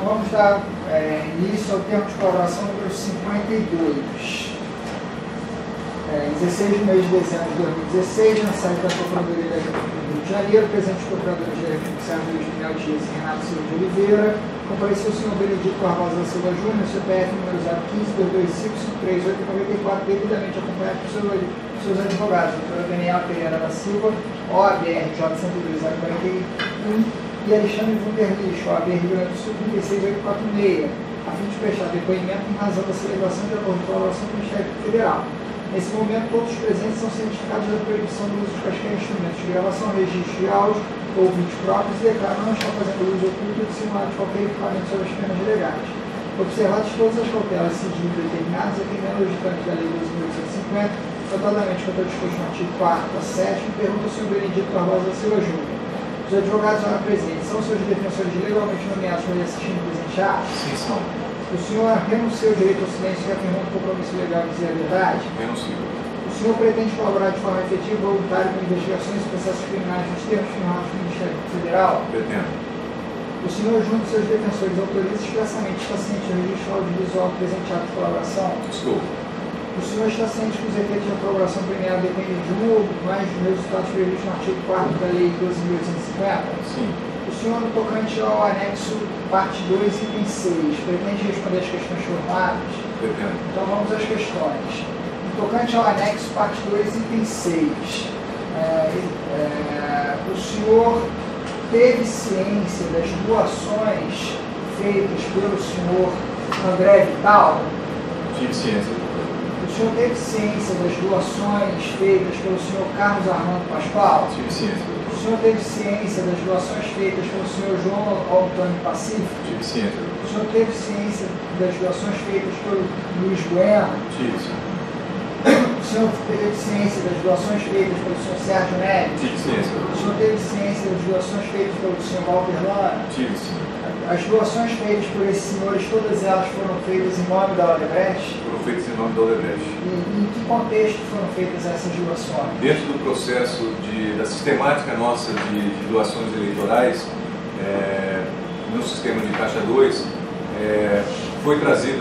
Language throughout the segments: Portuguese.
vamos dar início ao termo de colaboração número 52. 16 de mês de dezembro de 2016, na sede da Procuradoria do Rio de Janeiro, presente os procuradores-gerais Luiz Miguel Dias e Renato Silva de Oliveira, compareceu o senhor Benedito Barbosa da Silva Júnior, CPF número 015-225-3894, devidamente acompanhado por seus advogados, doutora Daniela Pereira da Silva, OABRJ 102.041, e Alexandre Wunderlich, OAB Rio Grande do Sul 36846, a fim de prestar depoimento em razão da celebração de acordo com a colaboração com o Ministério Federal. Nesse momento, todos os presentes são cientificados da proibição do uso de quaisquer instrumentos de gravação, registro de áudio ou vídeos próprios e declaram não estar fazendo uso oculto de simulado de qualquer equipamento sobre as penas legais. Observadas todas as cautelas sigilo determinadas, atendendo aos ditames da Lei 12.850, notadamente quanto ao disposto no artigo 4º a 7º, pergunta ao senhor Benedito Barbosa da Silva Júnior. Os advogados lá presentes são seus defensores legalmente nomeados para lhe assistir no presente ato? Sim, são. O senhor renunciou o direito ao silêncio e afirmou um compromisso legal de dizer a verdade? Renuncio. O senhor pretende colaborar de forma efetiva e voluntária com investigações e processos criminais nos termos firmados pelo Ministério Federal? Pretendo. O senhor, junto aos seus defensores, autoriza expressamente está ciente do registro audiovisual do presente ato de colaboração? Estou. O senhor está ciente que os efeitos da colaboração premiada dependem de um ou mais dos resultados previstos no artigo 4º da Lei 12.850? Sim. O senhor, no tocante ao anexo parte 2, item 6, pretende responder as questões formadas? Pretendo. Então vamos às questões. No tocante ao anexo parte 2, item 6, o senhor teve ciência das doações feitas pelo senhor André Vital? Tive ciência. O senhor teve ciência das doações feitas pelo senhor Carlos Armando Pascoal? Tive ciência. O senhor teve ciência das doações feitas pelo senhor João Antônio Pacífico? Tive ciência. O senhor teve ciência das doações feitas pelo Luiz Bueno? Tive, sim. O senhor teve ciência das doações feitas pelo senhor Sérgio Neves? Tive ciência. O senhor teve ciência das doações feitas pelo senhor Walter Lana? Tive, sim. As doações feitas por esses senhores, todas elas foram feitas em nome da Odebrecht? Foram feitas em nome da Odebrecht. E em que contexto foram feitas essas doações? Dentro do processo da sistemática nossa de doações eleitorais, no sistema de Caixa 2, foi trazida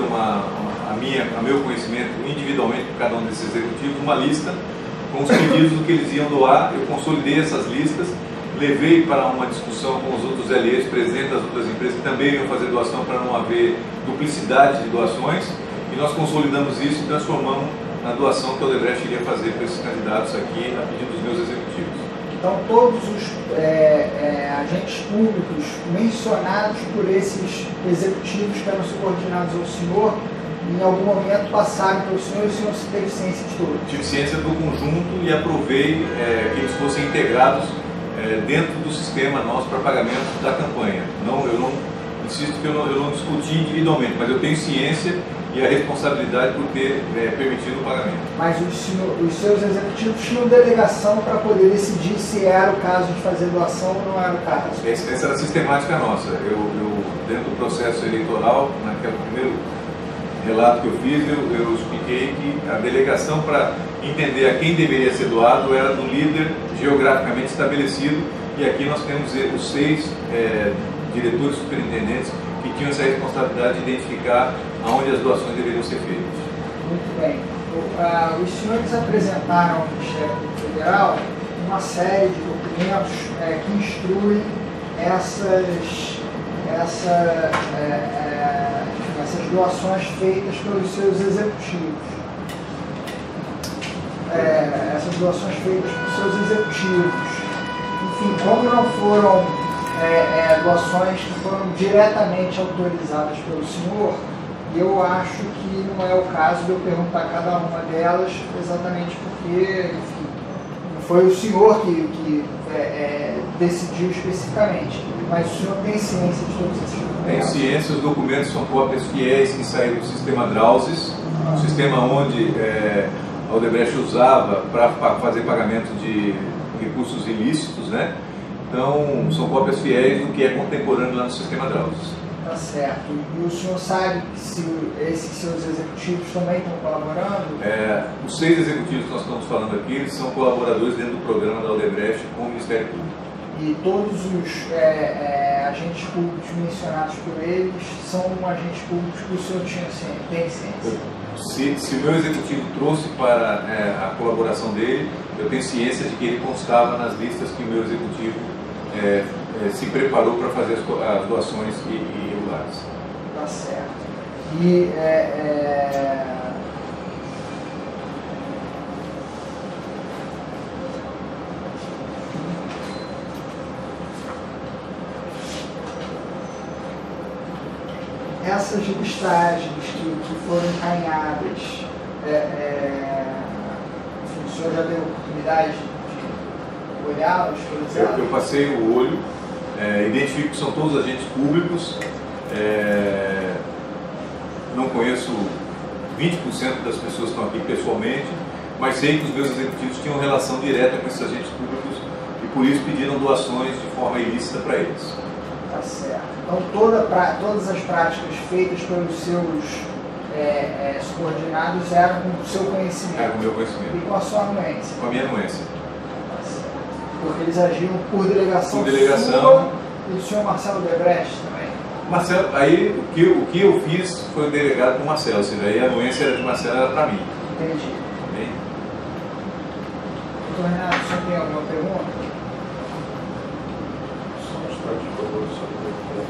a meu conhecimento, individualmente por cada um desses executivos, uma lista com os pedidos do que eles iam doar. Eu consolidei essas listas, levei para uma discussão com os outros LEs, presidentes das outras empresas que também iam fazer doação para não haver duplicidade de doações, e nós consolidamos isso e transformamos na doação que a Odebrecht iria fazer para esses candidatos aqui, a pedido dos meus executivos. Então, todos os agentes públicos mencionados por esses executivos que eram subordinados ao senhor, em algum momento passaram pelo senhor e o senhor teve ciência de tudo? Tive ciência do conjunto e aprovei que eles fossem integrados dentro do sistema nosso para pagamento da campanha. Eu não insisto que eu não discuti individualmente, mas eu tenho ciência e a responsabilidade por ter permitido o pagamento. Mas os seus executivos tinham delegação para poder decidir se era o caso de fazer doação ou não era o caso? Essa era a sistemática nossa. Eu dentro do processo eleitoral, naquele primeiro relato que eu fiz, eu expliquei que a delegação para entender a quem deveria ser doado era do líder geograficamente estabelecido, e aqui nós temos os 6 diretores superintendentes que tinham essa responsabilidade de identificar aonde as doações deveriam ser feitas. Muito bem. Os senhores apresentaram ao Ministério Federal uma série de documentos que instruem essas doações feitas pelos seus executivos. Essas doações feitas pelos seus executivos. Enfim, como não foram doações que foram diretamente autorizadas pelo senhor, eu acho que não é o caso de eu perguntar cada uma delas, exatamente porque, enfim, não foi o senhor que decidiu especificamente, mas o senhor tem ciência de todos esses documentos? Tem ciência, os documentos são cópias fiéis que saíram do sistema Drausis, um sistema onde a Odebrecht usava para fazer pagamento de recursos ilícitos, né? Então, são cópias fiéis do que é contemporâneo lá no sistema Drausis. Tá certo. E o senhor sabe se esses seus executivos também estão colaborando? Os 6 executivos que nós estamos falando aqui, eles são colaboradores dentro do programa da Odebrecht com o Ministério Público. E todos os agentes públicos mencionados por eles são agentes públicos que o senhor tem ciência? Se o meu executivo trouxe para a colaboração dele, eu tenho ciência de que ele constava nas listas que o meu executivo se preparou para fazer as doações irregulares. Tá certo. E essas listagens que foram encaminhadas, o senhor já teve oportunidade de olhá-las, por exemplo? Eu passei o olho, identifico que são todos agentes públicos, não conheço 20% das pessoas que estão aqui pessoalmente, mas sei que os meus executivos tinham relação direta com esses agentes públicos e por isso pediram doações de forma ilícita para eles. Tá certo. Então todas as práticas feitas pelos seus subordinados eram com o seu conhecimento? Era com o meu conhecimento. E com a sua anuência? Com a minha anuência. Tá certo. Porque eles agiam por delegação, sua e do senhor Marcelo Debrecht também? Marcelo, aí o que eu fiz foi delegado para o Marcelo, ou seja, aí a anuência era de Marcelo, era para mim. Entendi. Bem? Doutor Renato, o senhor tem alguma pergunta? Só um instante, por favor, só um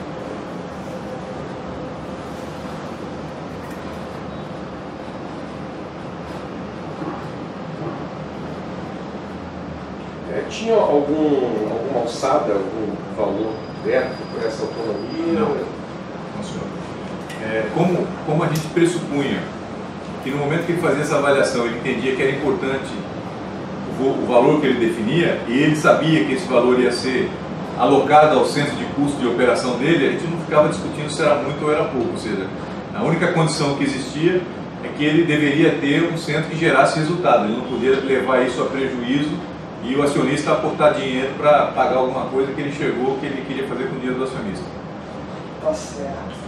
tinha alguma alçada, algum valor dentro por essa autonomia? Não, senhor. Como a gente pressupunha que no momento que ele fazia essa avaliação ele entendia que era importante o valor que ele definia e ele sabia que esse valor ia ser alocado ao centro de custo de operação dele, a gente não ficava discutindo se era muito ou era pouco, ou seja, a única condição que existia é que ele deveria ter um centro que gerasse resultado, ele não podia levar isso a prejuízo e o acionista aportar dinheiro para pagar alguma coisa que ele chegou que ele queria fazer com o dinheiro do acionista. Tá certo.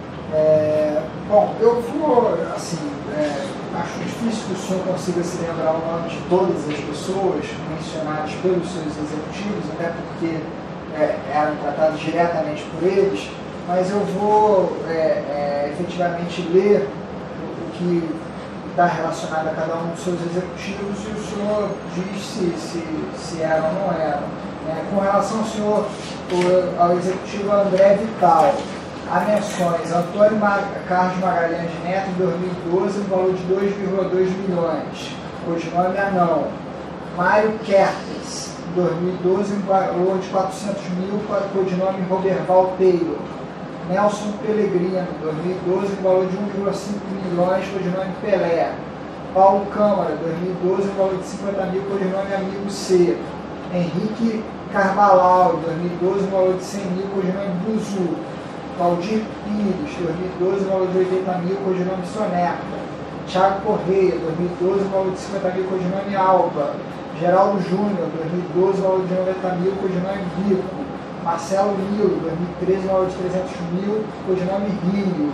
Bom, eu vou, assim, acho difícil que o senhor consiga se lembrar o nome de todas as pessoas mencionadas pelos seus executivos, até porque eram tratados diretamente por eles, mas eu vou efetivamente ler o que está relacionado a cada um dos seus executivos e o senhor diz se eram ou não eram. Com relação ao executivo André Vital, há menções Antônio Carlos Magalhães Neto, em 2012, no valor de 2,2 milhões, codinome Anão. Mário Kertes, em 2012, no valor de 400 mil, codinome Roberval Taylor. Nelson Pellegrino, em 2012, no valor de 1,5 milhões, codinome Pelé. Paulo Câmara, 2012, no valor de 50 mil, codinome Amigo C. Henrique Carvalhal, em 2012, no valor de 100 mil, codinome Buzu. Valdir Pires, 2012, no valor de 80 mil, codinome Soneca. Thiago Correia, 2012, no valor de 50 mil, codinome Alba. Geraldo Júnior, 2012, no valor de 90 mil, codinome Bico. Marcelo Nilo, 2013, no valor de 300 mil, codinome Rio.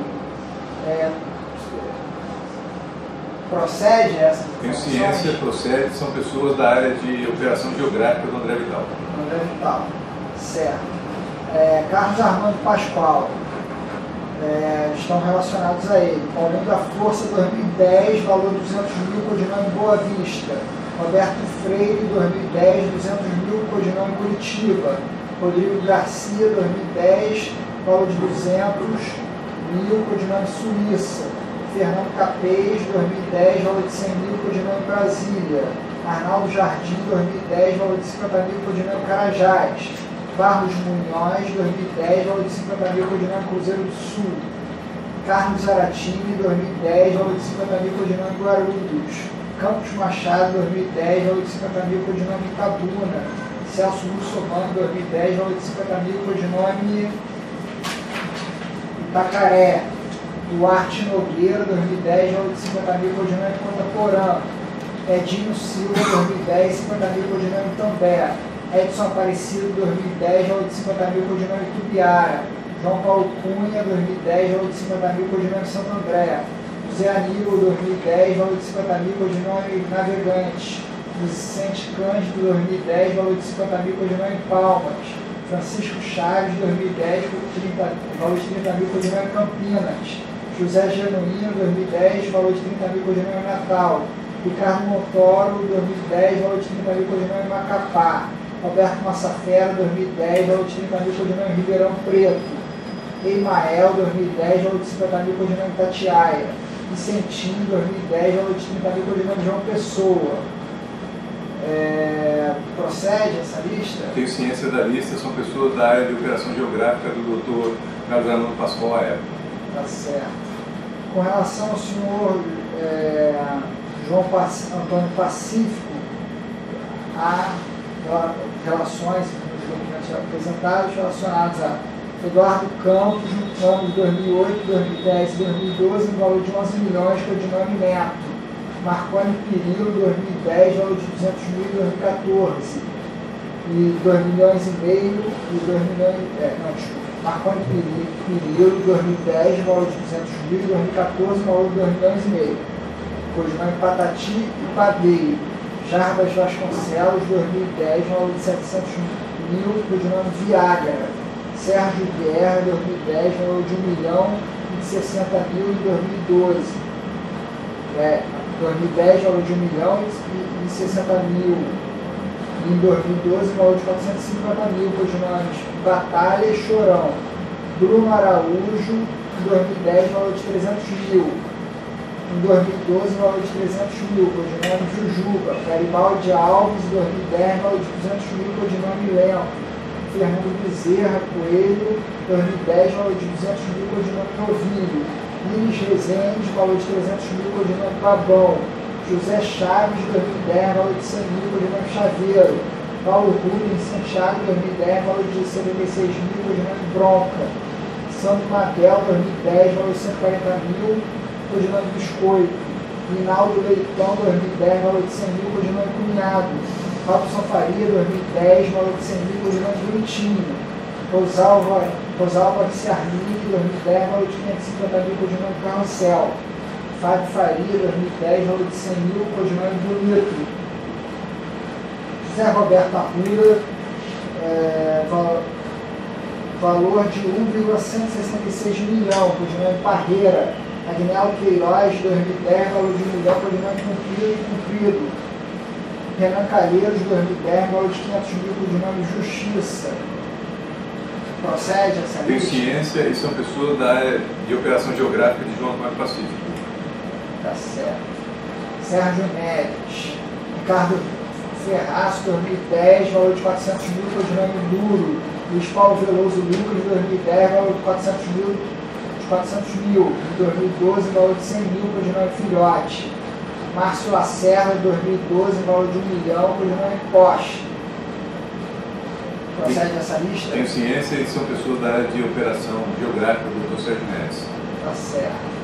Procede essa informação? Tenho ciência, procede, são pessoas da área de operação geográfica do André Vital. André Vital, certo. Carlos Armando Pascoal, estão relacionados a ele. Paulinho da Força, 2010, valor de 200 mil, codinome Boa Vista. Roberto Freire, 2010, 200 mil, codinome Curitiba. Rodrigo Garcia, 2010, valor de 200 mil, codinome Suíça. Fernando Capês, 2010, valor de 100 mil, codinome Brasília. Arnaldo Jardim, 2010, valor de 50 mil, codinome Carajás. Barros Munhoz, 2010, valor de 50 mil, codinome Cruzeiro do Sul. Carlos Zaratini, 2010, valor de 50 mil, codinome Guarulhos. Campos Machado, 2010, valor de 50 mil, codinome Itabuna. Celso Russomano, 2010, valor de 50 mil, codinome Itacaré. Duarte Nogueira, 2010, valor de 50 mil, codinome Ponta Porã. Edinho Silva, 2010, 50 mil, codinome També. Edson Aparecido, 2010, valor de 50 mil, codinome Tubiara. João Paulo Cunha, 2010, valor de 50 mil, codinome Santo André. José Aníbal, 2010, valor de 50 mil, codinome Navegante. Vicente Cândido, 2010, valor de 50 mil, codinome Palmas. Francisco Chaves, 2010, valor de 30 mil, codinome Campinas. José Genuíno, 2010, valor de 30 mil, codinome Natal. Ricardo Montoro, 2010, valor de 30 mil, codinome Macapá. Roberto Massafera, 2010, valor de 30 mil, codinome Ribeirão Preto. Eimael, 2010, valor de 50 mil, codinome Itatiaia. Vicentinho, 2010, valor de 30 mil, codinome João Pessoa. Procede essa lista? Tenho ciência da lista, são pessoas da área de operação geográfica do Dr. Carlos Armando Pascoal Aero. Tá certo. Com relação ao senhor João Antônio Pacífico, há relações nos documentos apresentados relacionados a Eduardo Campos, no ano de 2008, 2010 e 2012, no valor de 11 milhões, codinome Neto. Marconi Pirillo, 2010, valor de 200 mil em 2014. E 2 milhões e meio, e 2 milhões, Marconi Pirillo, 2010, valor de 200 mil em 2014, valor de 2 milhões e meio. Codinome Patati e Padeiro. Jarbas Vasconcelos, 2010, valor de 700 mil, codinome Viagra. Sérgio Guerra, 2010, valor de 1 milhão e 60 mil em 2012. 2010, valor de 1 milhão e 60 mil. Em 2012, valor de 450 mil, codinomes Batalha e Chorão. Bruno Araújo, em 2010, valor de 300 mil. Em 2012, valor de 300 mil, codinome Jujuba. Garibaldi Alves, em 2010, valor de 200 mil, codinome Lento. Fernando Bezerra Coelho, 2010, valor de 200 mil, codinome Novilho. Iris Rezende, valor de 300 mil, codinome Babão. José Chaves, 2010, valor de 100 mil, codinome Chaveiro. Paulo Rubens Santiago, 2010, valor de 76 mil, codinome Bronca. Sandro Mabel, 2010, valor de 140 mil, codinome Biscoito. Rinaldo Leitão, 2010, valor de 100 mil, codinome Cunhado. Robson Faria, 2010, valor de 100 mil, codinome Bonitinho. Rosalva Ciarnic, 2010, valor de 550 mil, codinome Carrossel. Fábio Faria, 2010, valor de 100 mil, codinome Bonito. José Roberto Arruda, valor de 1,166 milhão, codinome Parreira. Agnello Queiroz, 2010, valor de 1 milhão, codinome Cumprido. Renan Calheiros, 2010, valor de 500 mil, codinome Justiça. Procede essa lista? Tenho ciência e são pessoas da área de operação geográfica de João Antônio Pacífico. Tá certo. Sérgio Neves. Ricardo Ferraz, 2010, valor de 400 mil, codinome Duro. Luiz Paulo Veloso Lucas, 2010, valor de 400 mil. Em 2012, valor de 100 mil, codinome Filhote. Márcio Lacerda, 2012, valor de 1 milhão, codinome Porsche. Procede essa lista? Tenho ciência e são pessoas da área de operação geográfica do Dr. Sérgio Neves. Tá certo.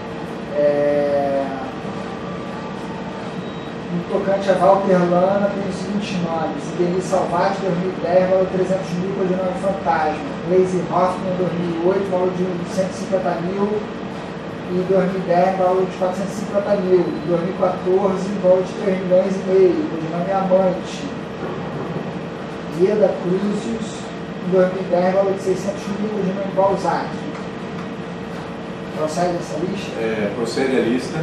No tocante a Walter Lana, tem os seguintes nomes: Denis Salvati, 2010, valor de 300 mil, codinome Fantasma. Lazy Hoffman, 2008, valor de 150 mil. E 2010, valor de 450 mil. Em 2014, valor de 3 milhões e meio, codinome Amante. Ieda Cruzius, em 2010, valor de 600 mil, codinome Balzac. Procede essa lista? Procede a lista.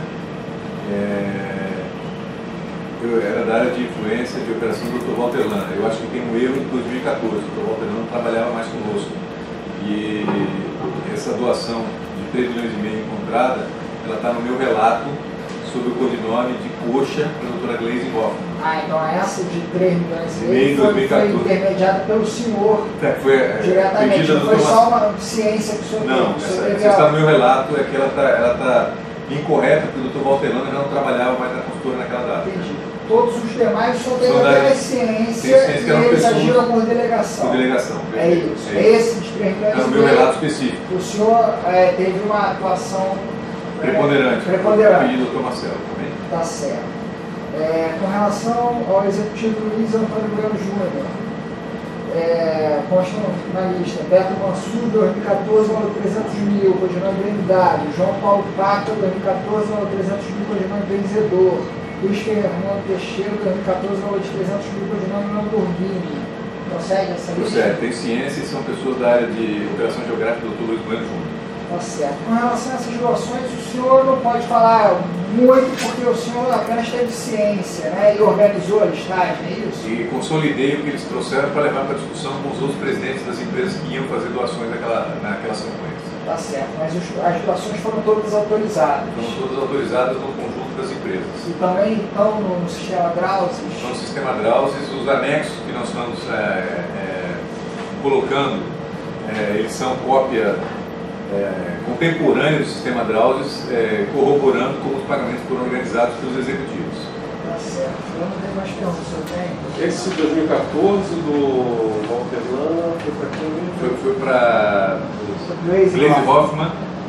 Eu era da área de influência de operação do Dr. Walter Lana. Eu acho que tem um erro de 2014. O Dr. Walter Lana não trabalhava mais conosco. E essa doação de 3 milhões e meio encontrada, ela está no meu relato sobre o codinome de coxa da doutora Glaze Hoffman. Então essa de 3 milhões e meio foi intermediada pelo senhor diretamente, não foi só uma ciência que o senhor não, essa está no meu relato, é que ela está incorreta, porque o Dr. Walter Lana já não trabalhava mais na consultora naquela data. Entendi. Todos os demais só têm apenas ciência e eles agiram por delegação. Por delegação. É isso. Esse de 3 milhões e meio. É no meu relato específico. O senhor teve uma atuação preponderante. Preponderante. Dr. Marcelo também. Tá certo. Com relação ao executivo Luiz Antônio Bueno Júnior, consta na lista: Beto Mansur, 2014, valor 300 mil, codinome Blindado. João Paulo Paca, 2014, valor 300 mil, codinome Benzedor. Luiz Fernando Teixeira, 2014, valor de 300 mil, codinome Lamborghini. Procede essa lista? Procede, tem ciência e são pessoas da área de operação geográfica do Dr. Luiz Bueno Júnior. Tá certo. Com relação a essas doações, o senhor não pode falar muito porque o senhor apenas teve ciência, né? E organizou a listagem, é isso? E consolidei o que eles trouxeram para levar para discussão com os outros presidentes das empresas que iam fazer doações naquelas campanhas. Tá certo, mas as doações foram todas autorizadas? Foram todas autorizadas no conjunto das empresas. E também estão no sistema Drausis? Estão no sistema Drausis, os anexos que nós estamos colocando, eles são cópia contemporânea do sistema Drausis, corroborando como os pagamentos foram organizados pelos executivos. Tá certo. Eu não tenho mais perguntas, o senhor tem? Esse 2014 do Walter Lana foi para quem mesmo? Foi para Gleisi Hoffmann.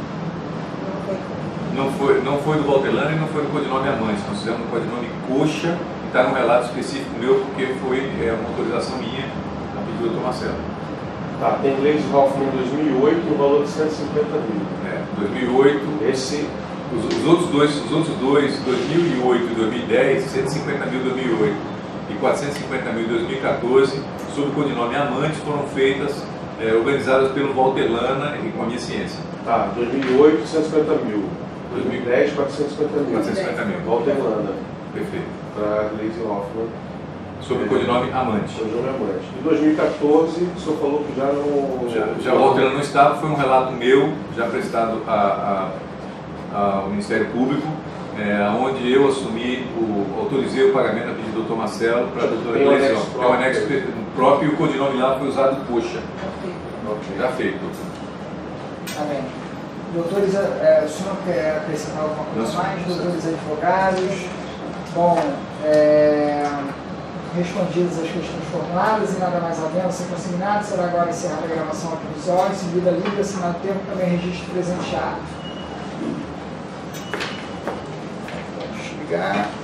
Não foi do Walter Lana e não foi do codinome Amante. Nós fizemos no codinome Coxa, e está num relato específico meu, porque foi uma autorização minha a pedido do Dr. Marcelo. Tá, tem Gleisi Hoffmann em 2008, no valor de 150 mil. 2008. Esse... Os outros dois, 2008 e 2010, 150 mil em 2008 e 450 mil em 2014, sob o codinome Amante, foram feitas, organizadas pelo Walter Lana e com a minha ciência. Tá, 2008, 150 mil. 2010, 450 mil. 450 mil. Walter Lana. Perfeito. Para Gleisi Hoffmann. Sob o codinome Amante. Codinome Amante. Em 2014, o senhor falou que já não... Já o Walter Lana não estava, foi um relato meu, já prestado ao Ministério Público, onde eu autorizei o pagamento a pedido do Dr. Marcelo para a doutora Gleisi. É um anexo próprio e o codinome lá foi usado Coxa. Já feito, doutor. Amém. Doutores, o senhor quer acrescentar alguma coisa mais? Doutores advogados, bom, respondidas as questões formuladas e nada mais havendo, sem consignado, será agora encerrada a gravação aqui dos olhos, em vida livre, assinado tempo, também registro presenteado. Vamos ligar.